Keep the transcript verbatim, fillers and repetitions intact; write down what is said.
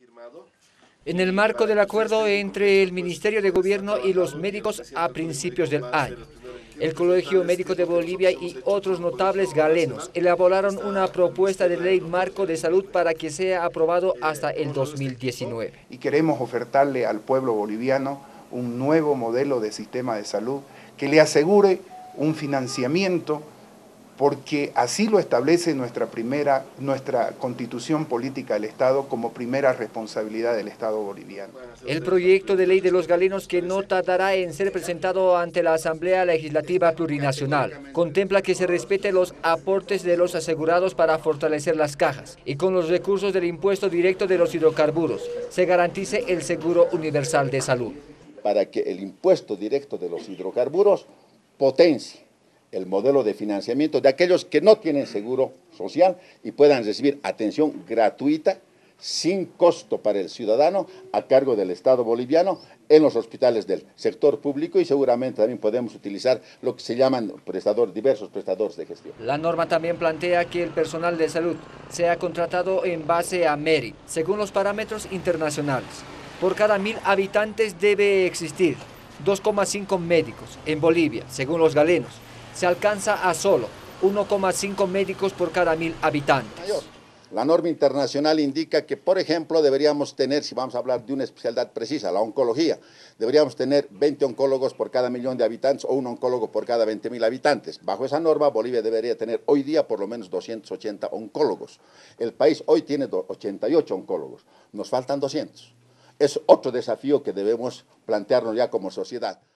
En el marco del acuerdo entre el Ministerio de Gobierno y los médicos a principios del año, el Colegio Médico de Bolivia y otros notables galenos elaboraron una propuesta de ley marco de salud para que sea aprobado hasta el dos mil diecinueve. Y queremos ofertarle al pueblo boliviano un nuevo modelo de sistema de salud que le asegure un financiamiento, porque así lo establece nuestra, primera, nuestra Constitución Política del Estado como primera responsabilidad del Estado boliviano. El proyecto de ley de los galenos, que no tardará en ser presentado ante la Asamblea Legislativa Plurinacional, contempla que se respete los aportes de los asegurados para fortalecer las cajas y con los recursos del impuesto directo de los hidrocarburos se garantice el seguro universal de salud. Para que el impuesto directo de los hidrocarburos potencie el modelo de financiamiento de aquellos que no tienen seguro social y puedan recibir atención gratuita, sin costo para el ciudadano, a cargo del Estado boliviano, en los hospitales del sector público, y seguramente también podemos utilizar lo que se llaman prestadores, diversos prestadores de gestión. La norma también plantea que el personal de salud sea contratado en base a mérito, según los parámetros internacionales. Por cada mil habitantes debe existir dos coma cinco médicos. En Bolivia, según los galenos, se alcanza a solo uno coma cinco médicos por cada mil habitantes. La norma internacional indica que, por ejemplo, deberíamos tener, si vamos a hablar de una especialidad precisa, la oncología, deberíamos tener veinte oncólogos por cada millón de habitantes o un oncólogo por cada veinte mil habitantes. Bajo esa norma, Bolivia debería tener hoy día por lo menos doscientos ochenta oncólogos. El país hoy tiene ochenta y ocho oncólogos, nos faltan doscientos. Es otro desafío que debemos plantearnos ya como sociedad.